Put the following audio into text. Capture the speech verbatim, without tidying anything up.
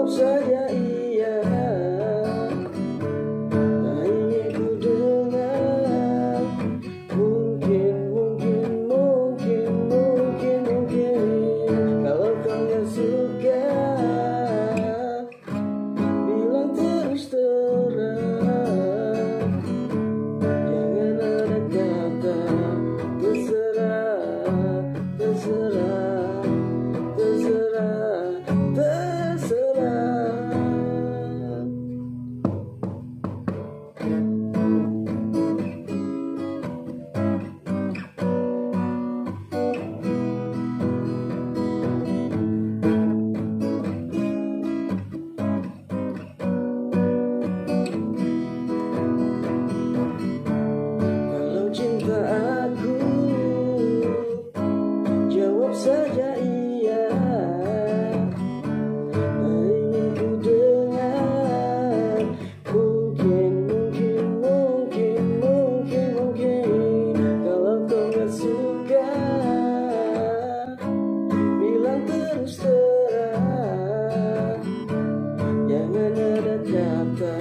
saja iya, tak ingin ku dengar. Mungkin, mungkin, mungkin, mungkin, mungkin. Kalau kau gak suka, bilang terus terang. Jangan ada kata terserah, terserah, terserah, terserah. Kalau cinta aku, jawab saja iya, tak ingin ku dengar. Mungkin, mungkin, mungkin, mungkin, mungkin. Kalau kau gak suka, bilang terus terang. Jangan ada kata